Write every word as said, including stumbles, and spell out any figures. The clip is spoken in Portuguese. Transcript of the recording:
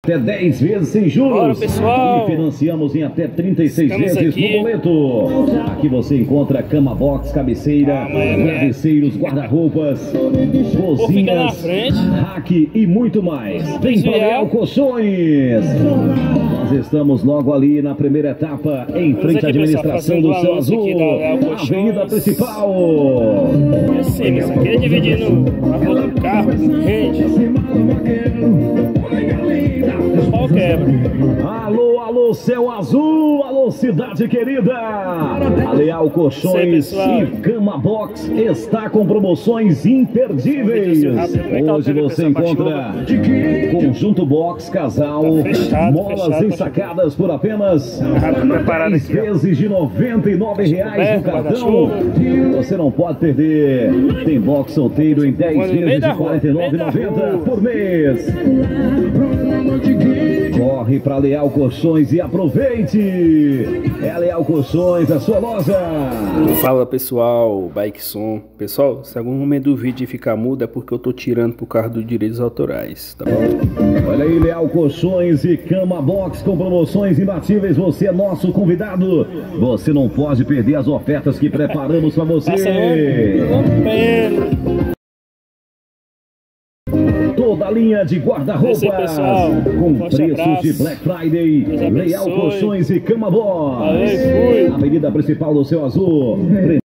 Até dez vezes sem juros. Bora, pessoal. E financiamos em até trinta e seis Estamos vezes aqui. no boleto. Aqui você encontra cama box, cabeceira, Ah, mas é- travesseiros, guarda-roupas, Vou ficar na cozinhas, frente. rack e muito mais. Vem para Desviar. Leal Colchões. Nós estamos logo ali na primeira etapa, em frente à aqui, pessoal, administração do fazendo Céu o anúncio aqui Azul, da Leal Colchões. Avenida Principal. E assim, mas você quer dividir no, a rua do carro, gente, o pau quebra. Alô, alô, Céu Azul, alô, cidade querida. A Leal Colchões Sei, pessoal. e Cama Box está com promoções imperdíveis. Hoje você encontra conjunto box, casal, Tá fechado, molas fechado, ensacadas por apenas Rápido preparado dez aqui, ó. vezes de noventa e nove reais no Coberto, cartão. guarda-chuva. Você não pode perder. Tem box solteiro em dez Quando no meio vezes da de rua, quarenta e nove meio reais e noventa da rua. centavos por mês. Corre para Leal Colchões e aproveite! É a Leal Colchões, a sua loja! Fala pessoal, Bike Som. Pessoal, se algum momento do vídeo ficar mudo é porque eu tô tirando por causa dos direitos autorais, tá bom? Olha aí, Leal Colchões e Cama Box com promoções imbatíveis. Você é nosso convidado. Você não pode perder as ofertas que preparamos para Passa você. um pelo. Toda a linha de guarda-roupas Esse aí, pessoal. com Forte preços abraço. de Black Friday. Deus abençoe. Leal Colchões e Cama Box. Valeu, fui. Avenida Principal do Céu Azul.